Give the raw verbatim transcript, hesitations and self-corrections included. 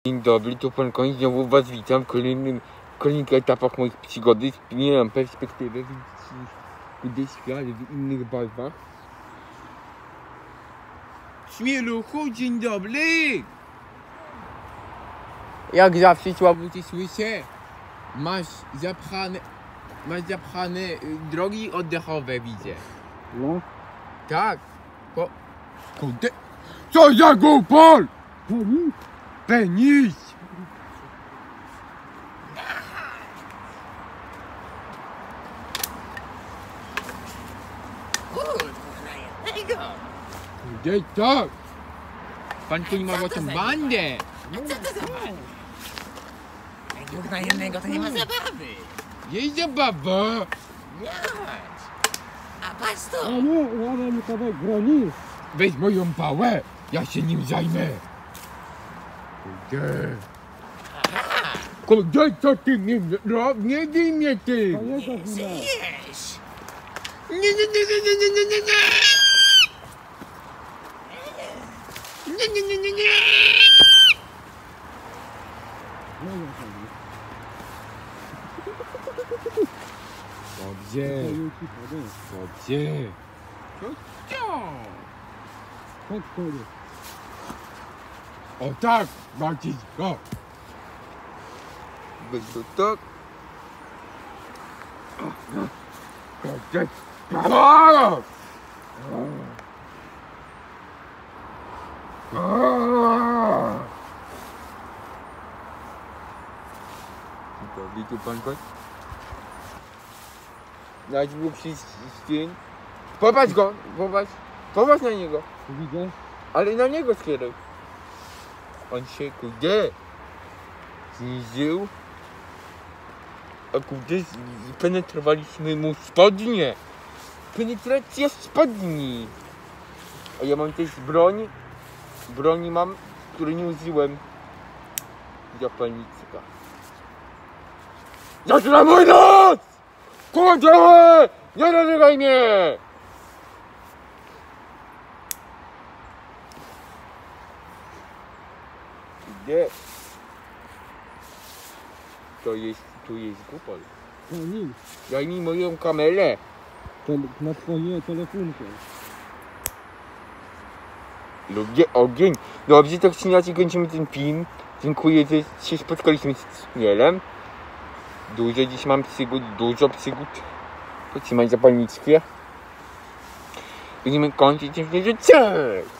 Dzień dobry, tu pan Koń, znowu was witam w kolejnym, kolejnych etapach moich przygody. Zmieniam perspektywę, widzieć świat w innych barwach. Śmieluchu, dzień dobry! Jak zawsze słabo cię słyszę. Masz zapchane, masz zapchane y, drogi oddechowe, widzę. No. Tak. Po... Kurde. Co za głupol! Penis? Penis! Kurde, tak! Pan tu nie ma o tą bandę! A co to za pan? Jak dwóch na jednego to nie ma zabawy. Jej zabawa! Miać. A patrz A tu. nie, ja mam kawałek broni. Weź moją pałę, ja się nim zajmę. Kurde. Kurde, co ty mnie robisz? Nie bij mnie ty! To jego wina. Żyjesz. Nie, nie, nie, nie, nie, nie, nie, nie, nie! Nie, nie, nie, nie, nie! Dobrze, dobrze. Co? Tak, kurde. O tak, Marcin, o! Weź to tak. Dobrze. O! Gotowi tu pan koń? Dać mu przycień. Popatrz go, popatrz. Popatrz na niego. Widzę? Ale na niego skieruj. On się kurde zniżył. A kurde penetrowaliśmy mu spodnie. Penetracja spodni. A ja mam też broń. Broni mam, której nie użyłem. Zapalnicka. Zaczyna mój nos! Kurde! Nie dotykaj mnie! Gdzie? To jest, tu jest głupol. Penis. Daj mi moją kamerę. To na twoje telefonkę. Lubię ogień. Dobrze, tak czy inaczej kończymy ten film. Dziękuję, że się spotkaliśmy z Śmielem. Dużo dziś mam przygód, dużo przygód. Potrzymaj zapalniczkę. Będziemy kończyć ten film. Cześć!